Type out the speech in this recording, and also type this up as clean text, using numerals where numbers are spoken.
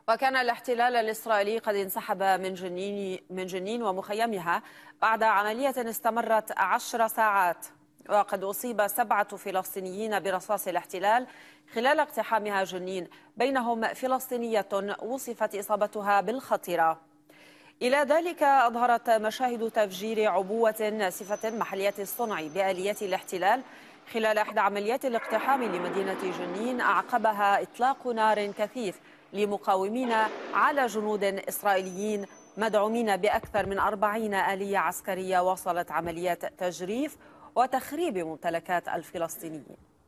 وكان الاحتلال الإسرائيلي قد انسحب من جنين ومخيمها بعد عملية استمرت 10 ساعات. وقد أصيب 7 فلسطينيين برصاص الاحتلال خلال اقتحامها جنين، بينهم فلسطينية وصفت إصابتها بالخطيرة. إلى ذلك أظهرت مشاهد تفجير عبوة ناسفة محلية الصنع بآليات الاحتلال خلال إحدى عمليات الاقتحام لمدينة جنين أعقبها إطلاق نار كثيف لمقاومين على جنود إسرائيليين مدعومين بأكثر من 40 آلية عسكرية واصلت عمليات تجريف وتخريب ممتلكات الفلسطينيين.